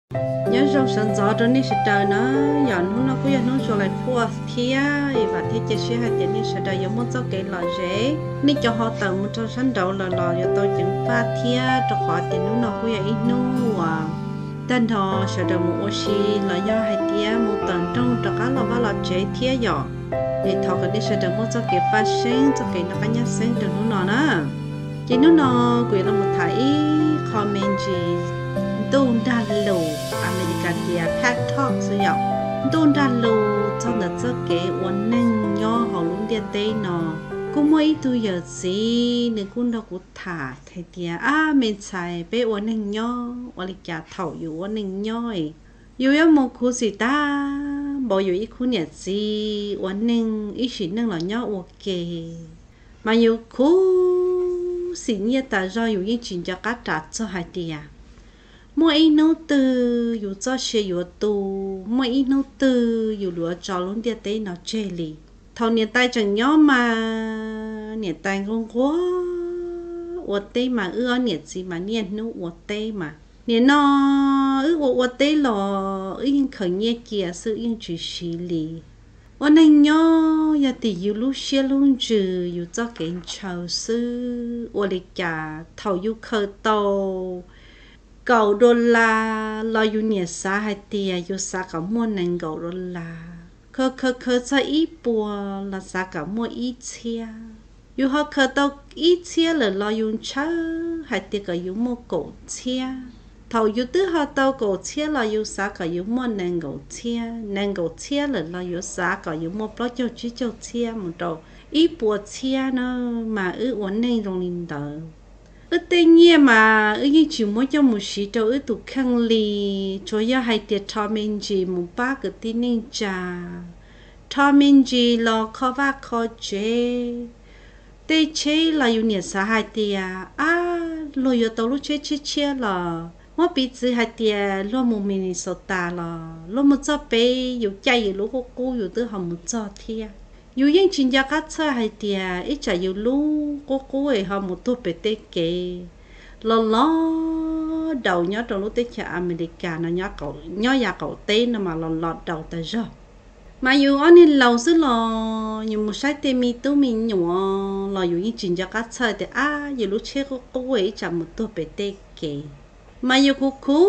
nhớ trong sân gió đó ní sẽ trời nó giờ nó cũng giờ nó cho lại phua thía và thế chỉ sẽ hai tiền ní sẽ đời giống một số cái lò rễ ní cho họ tự một trong sân đầu là lò cho tôi chẳng pha thía cho họ tiền nó cũng giờ ít nu à tên họ sẽ đời một oxy là do hai thía một tuần trong cho cá lò và lò chế thía giỏ để thọ cái đi sẽ đời một số cái phát sinh cho cái nó cá nhát sinh từ nó nè chỉ nó quỷ là một thái comment gì tôn đàn lù American kia pet talk sử dụng tôn đàn lù trong đợt giấc kế uốn nâng nho họ luôn điện tê nó cũng mấy tôi giờ gì nên cũng đâu cũng thả thầy tia mình xài bé uốn nâng nho uốn lịch trả thầuอยู่uốn nâng nho ấyอยู่một khu gì ta bỏอยู่ít khu nhật gì uốn nâng ít chỉ nâng là nho ok mà nhiều khu xí nhiệt ta doอยู่những chuyện cho cá trả cho hai tia mỗi nấu từ dù cho xe dù tu mỗi nấu từ dù lúa cho luôn địa tế nó chê lì thầu nhiệt tay chẳng nhỏ mà nhiệt tay không quá uất tê mà ưa nhiệt gì mà nhiệt nấu uất tê mà nhiệt nó uất tê lò yên khởi nhiệt kia sự yên chỉ xí lì uất anh nhỏ giờ thì dù lúc xe luôn trừ dù cho cái chào sư uất lịch cả thầu dù khởi tàu cầu đô la lo yu nhiệt xã hai tia yu xã cả mua nền cầu đô la khơ cho ít bùa là xã cả mua ít chia yu họ khơ tao ít chia là lo yu chớ hai tia cả yu mua cầu chia thầu yu tứ họ tao cầu chia là yu xã cả yu mua nền cầu chia là lo yu xã cả yu mua bao nhiêu chỉ cho chia một đầu ít bùa chia nó mà uốn nền trong linh đời tự nhiên mà như chỉ muốn cho một sĩ đâu tụ khăn lì cho ya hai tiệt thọ mình gì một ba cái tin nên cha thọ mình gì lo khó va khó chế tê chế là yêu nhiệt xã hai tiệt lo yêu tàu lúc chế chia là mỗi bị gì hai tiệt lo một mình sợ ta là lo một cho bé yêu chạy yêu lúc cô yêu tới họ một cho thiệt yêu những chuyện gia cát xa hay tiệt ít chả yêu lu cô ấy họ một tuổi bé tê kề lo đầu nhớ trong lúc tết cha America nó nhớ nhà cậu tê nó mà lo đầu ta rồi mà yêu anh nên lâu xứ lo nhiều một sai tê mi tu mình nhiều lo yêu những chuyện gia cát xa thì yêu lúc chết cô ấy chả một tuổi bé tê kề mà yêu cô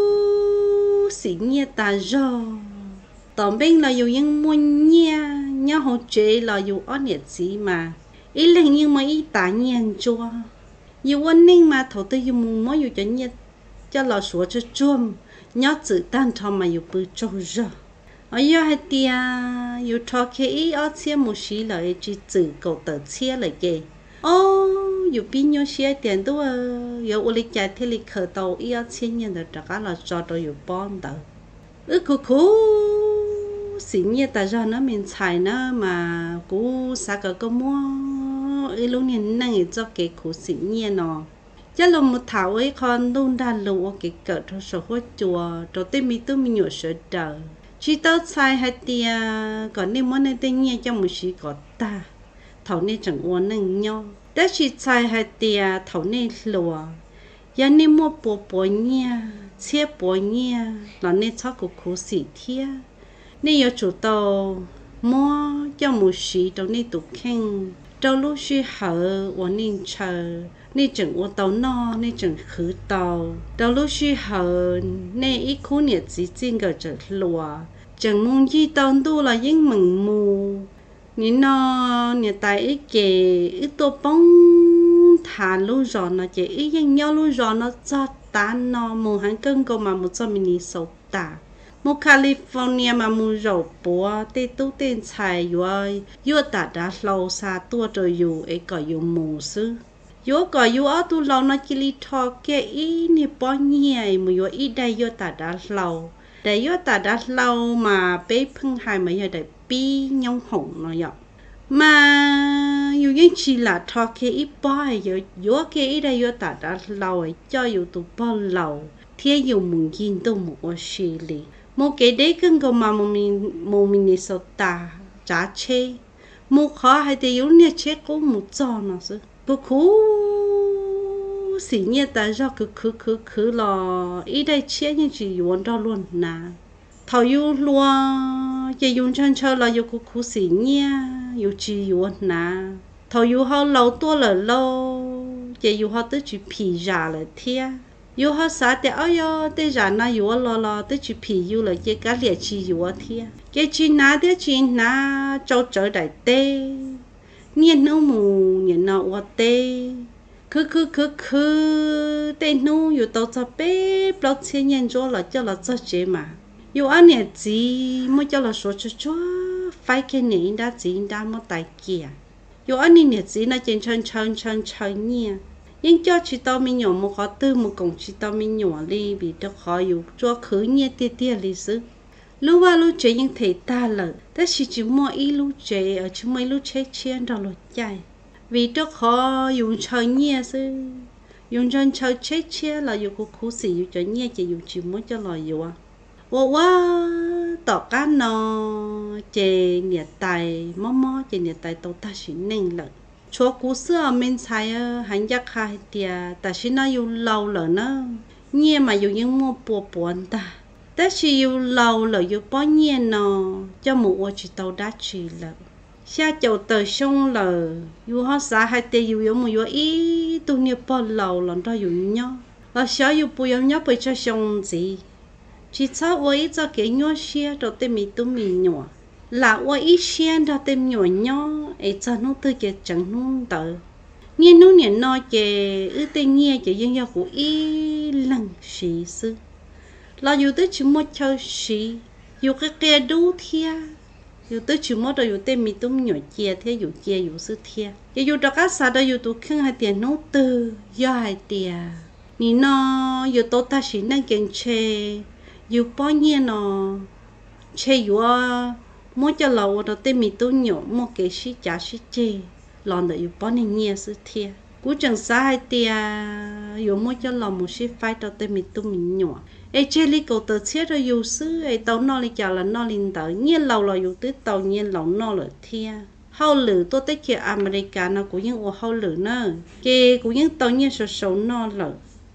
xí nhẹ ta rồi tổng bên là yêu những muốn nha nhau hỗ trợ là yêu ở nhiệt gì mà ý là nhưng mà ý tả nhiên chua yêu anh nên mà thầu tư yêu muốn mới yêu cho nhiệt cho là sủa cho chuông nhau tự tan thọ mà yêu bự trâu rồi ở yêu hai tia yêu thọ cái ý ở chia một xí lại chỉ tự cầu tự chia lại kì yêu pin nhau chia tiền đâu yêu ô lịch chạy thì lịch khởi tàu ý ở chia nhân được cả là cho tôi yêu bon đâu cô xí nhiệt ta cho nó mình xài nó mà cú sao có mua lúc nhìn năng cho cái cú xí nhiệt nó chắc là một thảo ấy con đun đan lụa cái cỡ cho số hoa chùa rồi tên mi tôi mình nhổ sữa đời chỉ tao xài hai tia còn nên món này tên nhiệt trong một xí có ta thảo nên chẳng uốn năng nhau đã chỉ xài hai tia thảo nên lụa giờ nên mua bò nha chia bò nha là nên cho cú xí thiệt nên yêu chủ tàu mua cho một sĩ tàu nên tụ khen tàu lúc xí hở uốn nên chờ nên chẳng uốn tàu no nên chẳng khử tàu lúc xí hở nên ít khu nhiệt gì trên cái chợ lúa chẳng muốn gì tàu tu là những mừng mù nên nó nhiệt tại ít kề ít tô bông thả lúa giò nó chỉ ít những nhau lúa giò nó cho tan nó mù hàng cân câu mà một trăm mini sầu tả một California mà mua rau bò tê tú tên xài vừa ta đã lâu xa tua rồi dù ấy có dù mù sư vừa có dù ở tu lâu nó chỉ li thọ cái ý nè bao nhiêu mà vừa ý đây vừa ta đã lâu đây vừa ta đã lâu mà bé phăng hai mà giờ đây bi nhông hồng nó vậy mà dù những chỉ là thọ cái ý bao vừa cái ý đây vừa ta đã lâu ấy cho dù tu bao lâu thì dù muốn nhìn tu một xí li một cái đấy cần có mà một mình sợ ta trả chế một khó hay thì yếu nè chế có một trò nào chứ bố khú xỉ nhẹ ta do cứ lò ý đây chia như chỉ muốn đó luôn nà thầu yêu luôn chỉ dùng chân chơi là yêu cứ xỉ nhẹ yêu chỉ muốn nà thầu yêu họ lâu tua là lâu chỉ yêu họ tới chỉ pì già là thia yêu họ xả để ơi yo để già na yêu lo tới chỉ pì yêu là chỉ cá liệt chỉ yêu thia cái chỉ ná để chỉ ná châu trở đại tê nhiên nấu mù nhiên nấu ở tê cứ tên nu yêu tàu cho bé bao thiên nhiên cho là cho chế mà yêu anh này gì mới cho là số cho phải cái này đã gì đã mất tài kia yêu anh này gì là trên chân nhia nhưng cho chỉ tao mình nhỏ một khó tư một cổng chỉ tao mình nhỏ đi vì nó khó yêu cho khứ nhia tia lý sự lúc chế những thể ta lợ ta chỉ mua ít lúc chế ở chúng mấy lúc chế chiên đó là chạy vì đó khó dùng chơi nhẹ sư dùng chân chơi chết chia là dùng khu xì dùng chơi nhẹ chỉ dùng chỉ muốn cho lòi dùng quá tỏ cá nó chè nhiệt tài mò chè nhiệt tài tàu ta chỉ nên lợ chúa cú xưa mình xài hành giác khai tiề ta chỉ nói dùng lâu lợ nó nhẹ mà dùng những mua buồn ta chỉ dùng lâu lợ dùng bao nhẹ nó cho một chỉ tàu đá chỉ lợ xa chậu tờ sông lờ dù họ xả hai tê dù một dù ý tu nghiệp bao lâu lần đó dù nhau và xóa dù bùi nhau bởi cho sông gì chỉ cho với cho cái nhỏ xe rồi tên mình tu mình nhỏ là với ý xe đó tên nhỏ nhau ấy cho nó từ cái chẳng nó tờ nhiên nó nhận nói cái ư tên nghe cái dân giao của ý lần xí sư là dù tới chỉ một chơi xí dù cái đủ thia dù tới chịu mất rồi dù tên mình tung nhỏ chia thế dù chia dù sư thia dù đó các xã đó dù tụ khưng hai tiền nấu từ do hai tiền nị nó dù tôi ta chỉ năng kiện chê dù bao nhiêu nó chê dù muốn cho lâu đó tên mình tung nhỏ một cái sĩ trả sĩ chê lòng đó dù bao nhiêu nhiều sư thia cú chẳng xã hai tiền dù muốn cho lòng một sĩ phải đó tên mình tung mình nhỏ ai chơi li cầu tờ chết rồi dù sư ai tàu nó li chả là nó linh tờ nhiên lâu là dù tới tàu nhiên lâu nó là thia hậu lử tôi tới kia America nó cũng những ô hậu lử nữa kia cũng những tàu nhiên sầu nó lử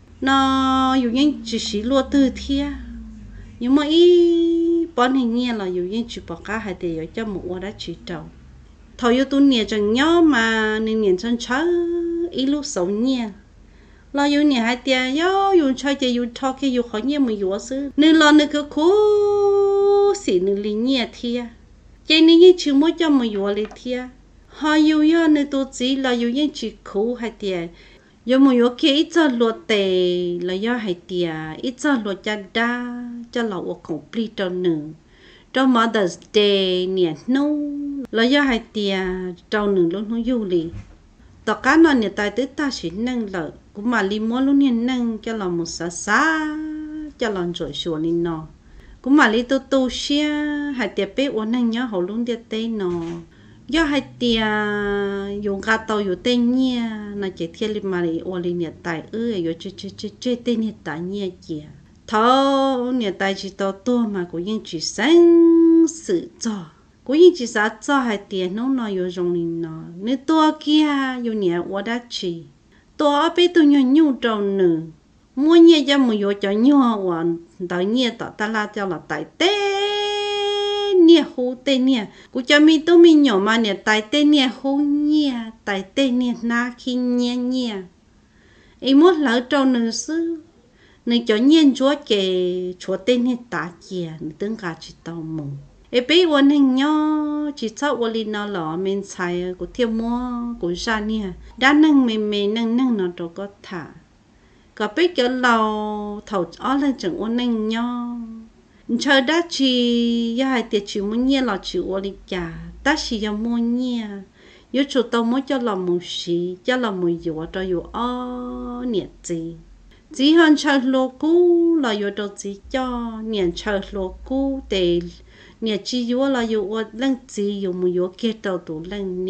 nó dù những chỉ lúa từ thia nhưng mà ý bọn hình nhiên là dù những chỉ bỏ cá hai tỷ ở cho một ô đã chỉ trâu thầu yêu tôi nhẹ chẳng nhớ mà nên nhẹ chân chớ ý lúc sống nhẹ lo yêu nhẹ hai tia yo dùng chơi chơi dùng thọ cái dùng khó nhẹ mà dùng sư nên lo nên cứ cố xỉ nên linh nhẹ thia chơi nên như chịu mỗi cho mà dùng lấy thia họ yêu yo nên tôi chỉ là dùng những chỉ cố hai tia dùng mà dùng cái ít cho luật tệ là do hai tia ít cho luật cha đa cho là một complete trong nữa trong Mother's Day nhẹ nâu là do hai tia trong nữa luôn không yêu li tao cá nó nhẹ tay tới ta chỉ nâng lợi cũng mà li mua luôn nhiên nâng cho lòng một xa cho lòng rồi sủa lên nó cũng mà li tu xia hai tiệp bé uốn nâng nhớ hậu luôn tiệp tây nó do hai tiệp dùng gà tàu dùng tên nhia là chỉ thiên li mà li uốn li nhiệt tài rồi chơi tên nhiệt tài nhia kìa thâu nhiệt tài chỉ tàu to mà cũng nhưng chỉ sáng sự cho cũng như chỉ sao cho hai tiền nó yêu dùng linh nó nếu tôi kia yêu nhẹ quá đã chỉ tôi biết tôi nhiều trâu nữa mua nhẹ cho một yêu cho nhỏ quá đợi nhẹ ta la cho là tại tê nhẹ hú tê nhẹ cũng cho mình tôi mình nhỏ mà nhẹ tại tê nhẹ hú nhẹ tại tê nhẹ na khi nhẹ em muốn lỡ trâu nữa xứ nên cho nhiên chúa kề chúa tên nhẹ ta kia tương cả chỉ tao mong em biếtวันhình nhau chỉ sauวันlinh nó lọ mình xài của thiêm mua của gia nè đã nâng mình nâng nó đâu có thả có biết cho lâu thầu ó lên chừngวันhình nhau chờ đã chỉ ya tiệt chỉ muốn nhẹ là chỉวันlinh cả đã chỉ ya mua nhẹ yếu chủ tao muốn cho lòng một xí cho lòng một yếu cho yếu ó nhiệt gì chỉ hơn chờ lô cũ là yếu đâu chỉ cho nhiệt chờ lô cũ để nhà chỉ yêu là yêu ở lần chỉ yêu một yêu kia tàu tụ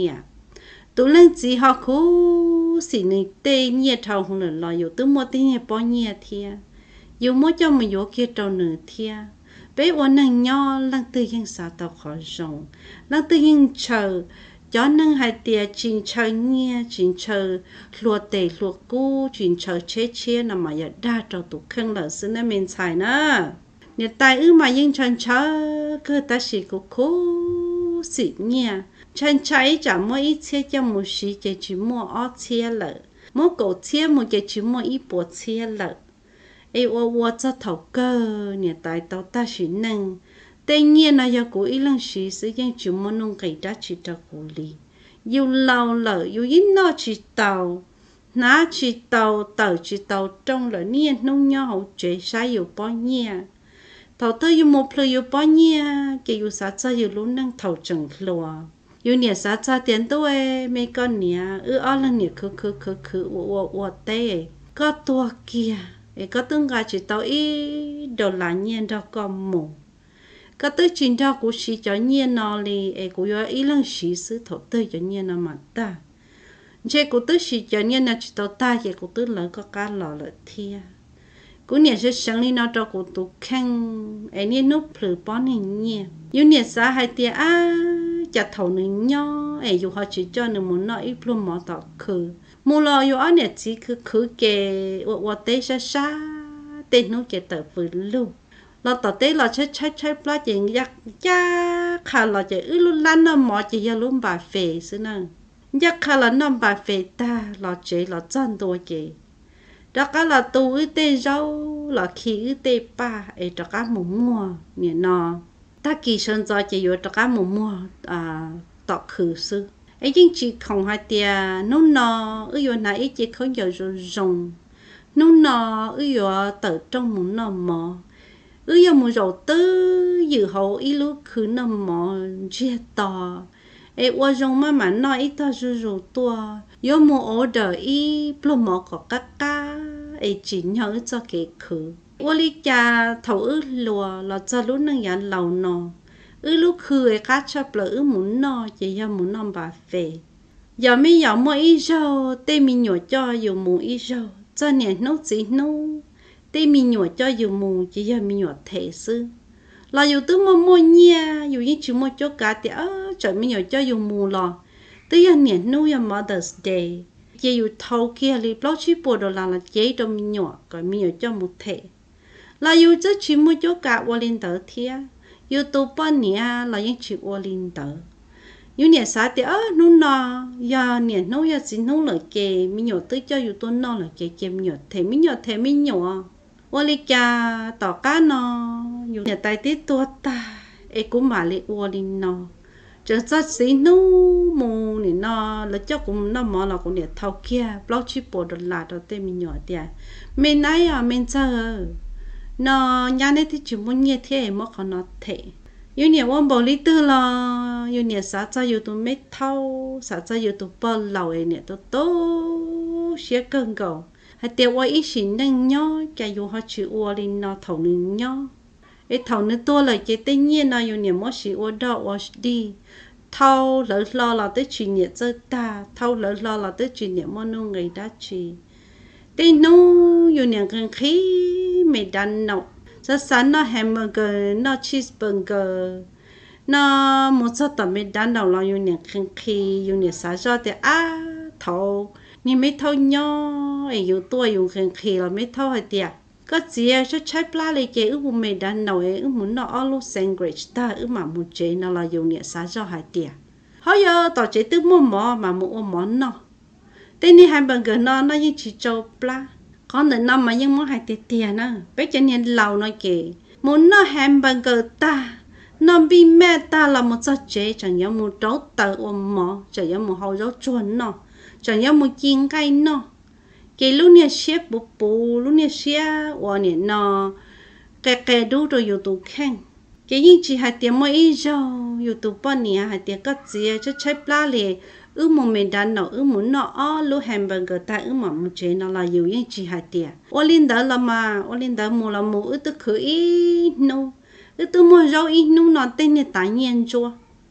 lần chỉ họ cố xí này tê nhà thầu không là yêu từ một tê nhà bao nhà thia yêu mỗi cho một yêu kia tàu nửa thia bé ở nàng nhỏ lần từ những sao tàu khó rong lần từ những chờ cho nên hai tia chín chơi nghe chín chơi lúa tê lúa cú chín chơi chế nằm mà giờ đa cho tụ khăn lợn xin nên mình xài nữa nếu tại mà yên chân chơi cứ ta chỉ có cố xịt nha chân cháy chả mua ít xe cho một xí chỉ mua ót xe lợn mua cổ xe một chỉ mua ít bột xe lợn ai cho thầu cơ nếu tại tao ta chỉ nâng tất nhiên là do cô ý lần sĩ sử dụng chủ môn nông cây đã chỉ cho cô li yêu lâu lợ yêu ít nó chỉ tàu ná chỉ tàu chỉ tàu trong là niên nông nhau hậu chế sai yêu bao nhiêu thầu tới yêu một lời yêu bao nhiêu cái yêu sát cha yêu luôn năng thầu chẳng lùa yêu nhiệt sát cha tiền tôi mấy con nhiệt ở lần nhiệt khứ tê có tua kia có tương gà chỉ tàu ít đồ lá nhiên đó còn mù cái tới chuyện đó cũng chỉ cho nhiên nó li cũng có ý lần sĩ sự thổ tới cho nhiên nó mà ta chế cũng tới chỉ cho nhiên là chỉ tao ta chế cũng tới lỡ có cá lò lỡ thia cũng nhớ sẽ sáng đi nó cho cũng tụ khăn nhiên núp phử bón hình nhẹ yêu nhớ xã hai tia chặt thầu nữa nhau dù họ chỉ cho nên muốn nói ít luôn mỏ tao khử mua lo yêu nhớ chỉ khử kề tế sa tên nó kề tờ vừa luôn lo tao tế lo chơi plá chuyện giặc cha khá là chơi luôn lăn nó mỏ chỉ giờ luôn bà phê xí nè giặc khá là nó bà phê ta lo chơi lo chân đôi kì đó cả là tu ư tê rau là khi ư tê ba đó cả mua nhỉ nó ta kỳ sơn do chỉ vô đó cả mua tọt khử sư chính chỉ không hai tia nung nó vô này chỉ không giờ rồng nung nó vô tự trong muốn nó mỏ giờ một rau tư dự hậu ý lúc cứ nằm mò chia to qua rong mà nói ít ta rau tua giờ một order ý plum mò có cá chỉ nhớ cho cái khử qua lý cha thầu lùa là cho lúc năng nhận lầu nọ lúc khử cá chắp lỡ muốn nọ chỉ giờ muốn nằm bà về giờ mấy giờ mua ít rau tê mình nhỏ cho dù mua ít rau cho nè nấu gì nấu tê mình nhỏ cho dù mù chỉ giờ mình nhỏ thể sư là dù tôi mua nha dù như chỉ mua cho cả thì trời mình nhỏ cho dù mù lò tới giờ nè nuôi Mother's Day chỉ dù thâu kia thì bao nhiêu bộ đồ là chế cho mình nhỏ còn mình nhỏ cho một thể là dù chỉ mua cho cả qua lên tờ thia dù tôi bao nhiêu là những chuyện qua lên tờ dù nè sao thì nung nọ giờ nè nấu giờ chỉ nấu lại kề mình nhỏ tới cho dù tôi nấu lại kề mình nhỏ thể mình nhỏ qua lý cha tỏ cá nó dù nhà tay tít tua ta cũng mà lý qua lý nó chẳng sao xí nấu mù nè nó là cho cũng nó mò là cũng để thâu kia bao nhiêu bộ đồ là đồ tên mình nhỏ tiệt mình nãy mình chờ nó nhà này thì chỉ muốn nghe thế mà còn nó thể yêu nhà ông bảo lý tư là yêu nhà xã cho yêu tụi mấy thâu xã cho yêu tụi bao lâu ấy nè tụi tố sẽ cơn cầu hay tiêu qua ít xin nâng nhau cái dù họ chịu qua đi nó thầu nâng nhau thầu nâng tôi là cái tự nhiên là yêu nhà mỗi sự qua đó qua đi thâu lỡ lo là tới chuyện nhẹ cho ta thâu lỡ lo là tới chuyện nhẹ mỗi nông người đã chỉ tên nó yêu nhà gần khí mày đàn nọ rất sáng nó hamburger nó cheeseburger nó một số tầm mày đàn nọ là yêu nhà gần khí yêu nhà sáng cho thì thâu nhưng mấy thâu nhỏ yêu tôi yêu gần khí là mấy thâu hay tiệt có gì cho trái pla lấy cái ước mày đàn nọ ước muốn nó alu sandwich ta ước mà một chế nó là yêu nhà sáng cho hay tiệt họ giờ tao chế từ mua mỏ mà mua món nó tên này hamburger nó như chỉ cho pla con đợt năm mà nhưng món hay tiền nữa bé cho nên lâu nói kì muốn nó hamburger ta nó bị mẹ ta là một số chế chẳng nhớ một rau tờ ôm mỏ chẳng nhớ một hậu rau chuồn nó chẳng nhớ một chiên cây nó cái lúc này xếp bù lúc này xếp và này nó cái đủ rồi yêu tụ khen cái những chỉ hay tiền mỗi ít rau yêu tụ bao nhiêu hay tiền cắt gì cho trái pla liền một mình đàn nó muốn nó lúc hamburger ta mà một chế nó là nhiều những chỉ hạt tiền ô linh đó là mà ô linh đó mua là mua tức khử ít nô tôi mua rau ít nô nó tên là tái nhiên chua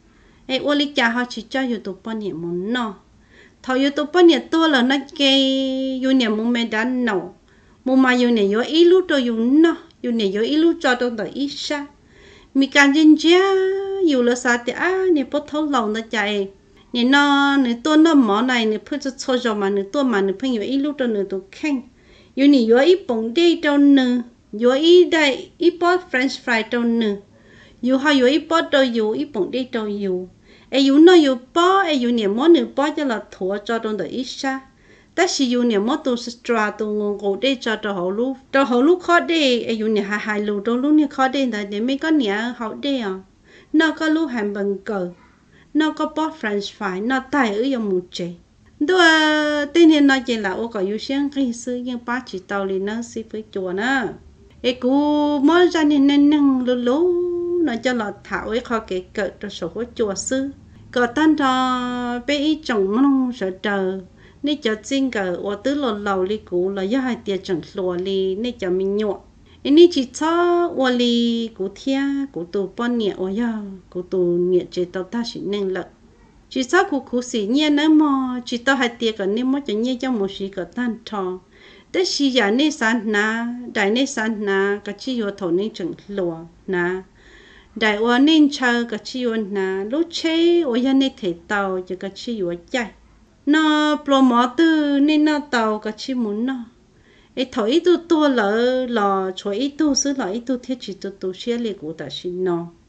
ô linh cha họ chỉ cho youtube bao nhiêu muốn nó thầu youtube bao nhiêu tôi là nó cái yêu nhiều mua mình đàn nó mua mà yêu nhiều ít lúc tôi yêu nó yêu nhiều ít lúc cho tôi ít sa mi can chân cha yêu là sao thì nè bắt thấu lòng nó chạy nè nó nè tôi nó mỏ này nè phơi cho cho mà nè tôi mà nè phơi nhiều ít lúc đó nè tôi khen yêu nè yêu ít bông đi đâu nè yêu ít đây ít bó French fry đâu nè yêu hay yêu ít bó đâu yêu ít bông đi đâu yêu yêu nó yêu bó yêu nè mỏ nè bó cho là thua cho đâu được ít xaแต่สิอยู่เนี่ยมอตัวสตราตัวงงโกได้จอตัวหอลูข้อได้อยู่เนี่ยหายลูตัวลูเนี่ยข้อได้แต่เดี๋ยวไม่ก็เนี่ยเขาได้อ่ะนอกก็ลูแฮมเบอร์เกอร์นอกก็ป๊อปเฟรนช์ฟรายนอกตายยังมุเจด้วยที่เนี่ยนอกจากละโอ้ก็อยู่เชียงใครซื้อยังป้าจีเตาเลยนะสิไปจัวนะกูมอจันเนี่ยนั่งลูนอกจากละถาวไว้ข้อเกิดตัวโซ่จัวซื้อก็ตั้งทอไปอีจงมันเสด็จนี่จะจริงกับว่าตื้อหล่อลิกูเราอยากให้เตียจังหลัวลีนี่จะมีหยวกอันนี้จีช้าว่าลีกูเทียกูตัวป้อนเนี่ยว่าย่ากูตัวเนี่ยเจตตาสิหนึ่งละจีช้ากูสิเนี่ยนั่นมอจีตาให้เตียกันนี่มอจะเนี่ยจะมุสีกับตั้นทอแต่สิยานี่สันนาได้นี่สันนาก็ชิโยถอนี่จังหลัวนะได้ว่านี่เชอก็ชิโยนาลูกเชยว่ายันนี่เทเตาจะก็ชิโยใจnó pro mỏ tư nên nó tàu cả chi muốn nó ấy thổi ít tu lỡ cho ít tu xứ lỡ ít tu thiết chỉ tu xe liền của ta xin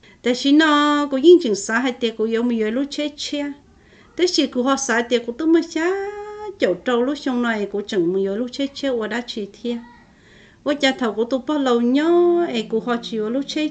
nó có những chuyện xã hay tiệc của yêu mình lúc chết thế chỉ của họ xã tiệc của tôi mới xá chỗ trâu lúc trong này của chẳng mình lúc chết và đã chỉ thiệt và cha thầu của tôi bao lâu nhớ ấy của họ chỉ lúc chết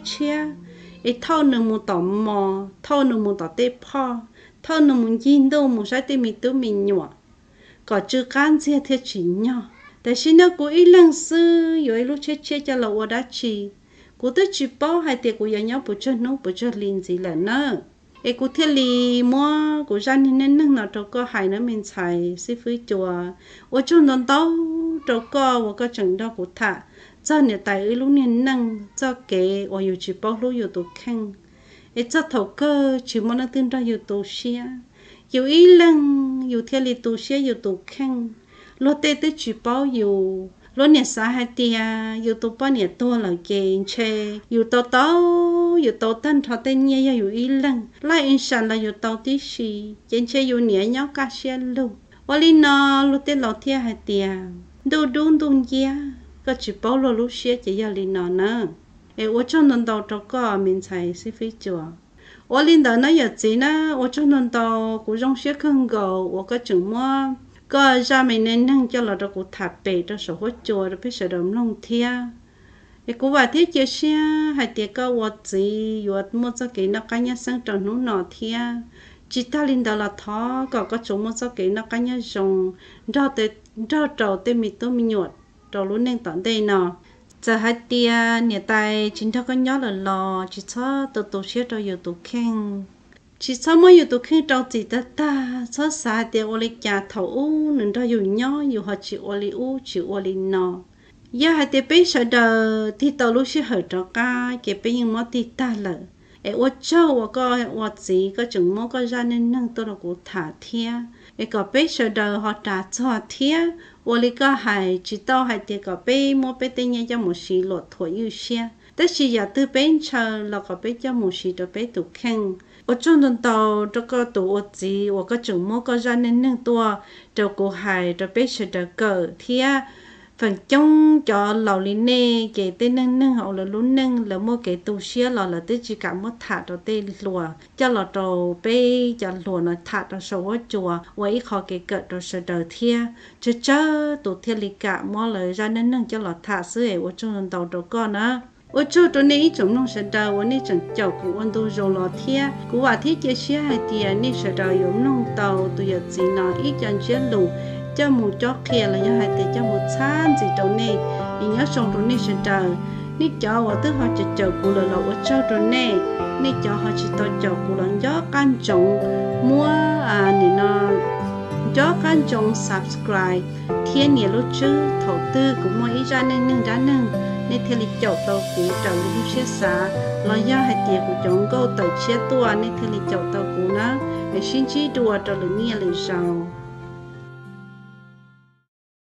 ấy thâu nương một tỏm mò thâu nương một tỏ tê po thâu nó muốn nhìn đâu muốn sai tới mình nhỏ có chữ can gì thì chỉ nhỏแต่xin nó cũng ít lần xưa rồi lúc chết cho là ở đó chỉ cũng tới chỉ bao hai tiệc của nhau bữa cho linh gì là nữa ấy cũng thiết li mua cũng ra nên nó đâu có hay nó mình xài xí phơi chùa ở trong đó đâu có chẳng đâu cũng thà cho nên tại lúc nên năng cho cái ởอยู่chỉ bao lúcอยู่ตัวแข็งไอ้เจ้าเถาก็ชิมมันตื่นได้อยู่ตัวเชียอยู่อีหลังอยู่เที่ยวลีตัวเชียอยู่ตัวแข็งรถเต้ตัวจีบเอาอยู่รถเนี่ยสาหัสเตียอยู่ตัวป้าเนี่ยตัวเหล่าเกณฑ์เชอยู่ตัวเต้าอยู่ตัวตั้นทอเต้นเนี่ยอยู่อีหลังไล่อินชันเราอยู่ตัวที่สี่เกณฑ์เชอยู่เนี่ยย้อกาเชียลูวันนี้นอรถเต้เหล่าเที่ยหัสเตียดูเยี่ยก็จีบเอาเราลูเชียจะยาลีนอนะ我做能到这个民才是非做，我领导那日子呢，我做能到古种些看个，我个怎么个下面能叫了这个台北的时候做的，不晓得弄天，古话天这些还得个我自有么子给那个人生长弄哪天，其他领导了他个怎么子给那个人用，找的米都米肉，找路能当的呢。giờ hai tia nhà tài chính thức có nhớ là lò chỉ cho tổ xe cho yêu tổ khen chỉ cho mấy yêu tổ khen trong gì ta cho xa tia ô lịch nhà thầu u nên cho yêu nhớ yêu họ chịu ô lịch u chịu ô lịch nọ giờ hai tia bây giờ đời thì tàu lúc xe hở cho ca cái bây giờ mất thì ta lợ ô châu ô gì có chừng mốt có ra nên nâng tôi là của thả thia có bây giờ đời họ trả cho thia我哩个还知道还得个被莫被等人家莫是落土有些，但是也都变成了个被叫莫是的被都看。我真正到这个读我字，我个怎么个人能多，这个还这被是这个天。phần trong cho lò lì nè cái tên nâng họ là luôn nâng là mua cái tủ xía là tới chỉ cả một thả cho tên lùa cho lò trầu bê cho lùa nó thả cho sầu chùa với khó cái cỡ cho sờ đời thia cho tủ thia lì cả mua lời ra nên nâng cho lò thả xứ ấy ở trong tàu đồ con á ở chỗ chỗ này chúng nó sờ đời ở này chẳng chậu của anh tôi rồi lò thia của bà thia chia sẻ hai tiền này sờ đời giống nông tàu tôi giờ gì nó ít chẳng chia lù cho một chó kia là do hai tỷ cho một餐gì trong này thì nhớ xong trong này sẽ chờ ní cho và tức họ chỉ chờ cụ là lẩu cho trong này ní cho họ chỉ tôi chờ cụ là gió can trọng mua thì nó gió can trọng subscribe thiên nhiên lúc trước đầu tư cũng mua ý ra nên nên theo lịch chậu tàu cụ chờ lúc chia xa là do hai tỷ của chúng câu tàu chia tua nên theo lịch chậu tàu cụ nó để xin chỉ đùa cho lượng nghe lời sau